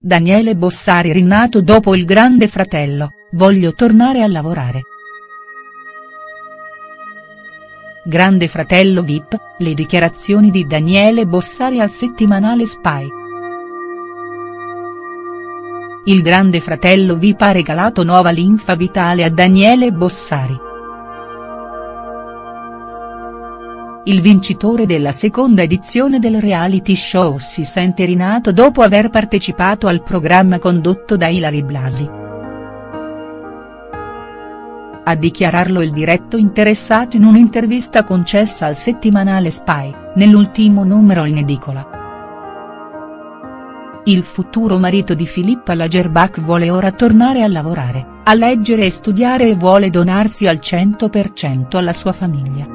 Daniele Bossari rinato dopo Il Grande Fratello, voglio tornare a lavorare. Grande Fratello VIP, le dichiarazioni di Daniele Bossari al settimanale Spy. Il Grande Fratello VIP ha regalato nuova linfa vitale a Daniele Bossari. Il vincitore della seconda edizione del reality show si sente rinato dopo aver partecipato al programma condotto da Ilary Blasi. A dichiararlo il diretto interessato in un'intervista concessa al settimanale Spy, nell'ultimo numero in edicola. Il futuro marito di Filippa Lagerbach vuole ora tornare a lavorare, a leggere e studiare e vuole donarsi al 100% alla sua famiglia.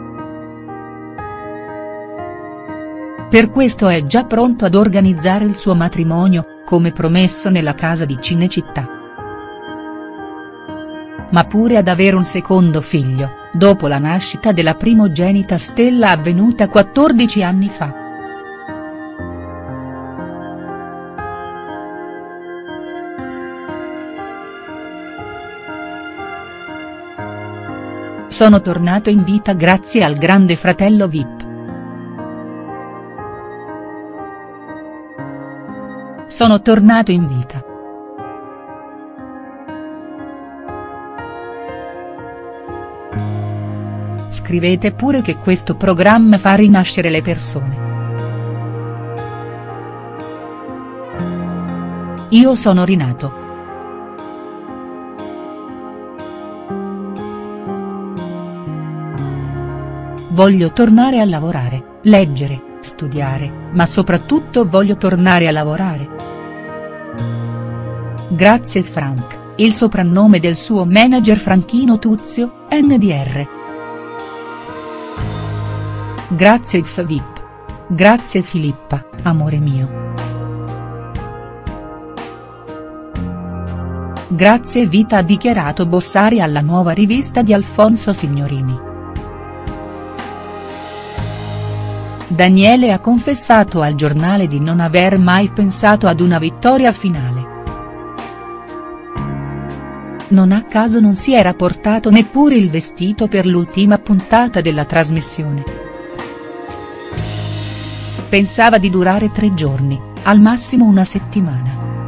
Per questo è già pronto ad organizzare il suo matrimonio, come promesso nella casa di Cinecittà. Ma pure ad avere un secondo figlio, dopo la nascita della primogenita Stella avvenuta 14 anni fa. Sono tornato in vita grazie al Grande Fratello VIP. Sono tornato in vita. Scrivete pure che questo programma fa rinascere le persone. Io sono rinato. Voglio tornare a lavorare, leggere, studiare, ma soprattutto voglio tornare a lavorare. Grazie Frank, il soprannome del suo manager Franchino Tuzio, NDR. Grazie VIP. Grazie Filippa, amore mio. Grazie vita, ha dichiarato Bossari alla nuova rivista di Alfonso Signorini. Daniele ha confessato al giornale di non aver mai pensato ad una vittoria finale. Non a caso non si era portato neppure il vestito per l'ultima puntata della trasmissione. Pensava di durare 3 giorni, al massimo una settimana.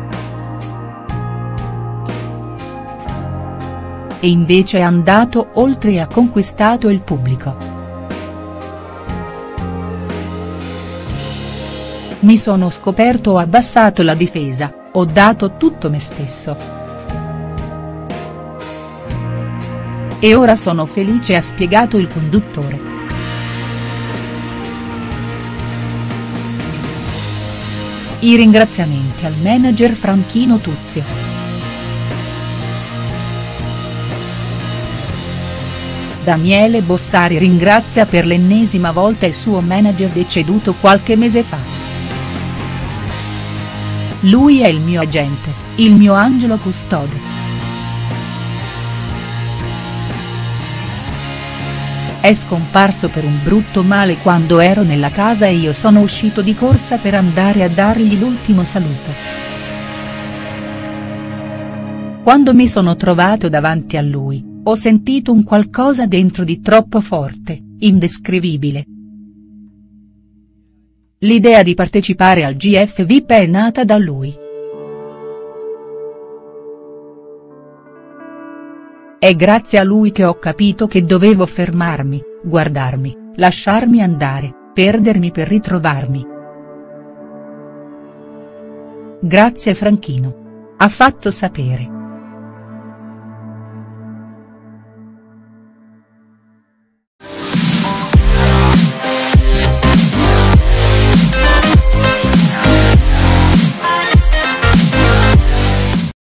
E invece è andato oltre e ha conquistato il pubblico. Mi sono scoperto, ho abbassato la difesa, ho dato tutto me stesso. E ora sono felice, ha spiegato il conduttore. I ringraziamenti al manager Franchino Tuzio. Daniele Bossari ringrazia per l'ennesima volta il suo manager deceduto qualche mese fa. Lui è il mio agente, il mio angelo custode. È scomparso per un brutto male quando ero nella casa e io sono uscito di corsa per andare a dargli l'ultimo saluto. Quando mi sono trovato davanti a lui, ho sentito un qualcosa dentro di troppo forte, indescrivibile. L'idea di partecipare al GF VIP è nata da lui. È grazie a lui che ho capito che dovevo fermarmi, guardarmi, lasciarmi andare, perdermi per ritrovarmi. Grazie Franchino. Ha fatto sapere.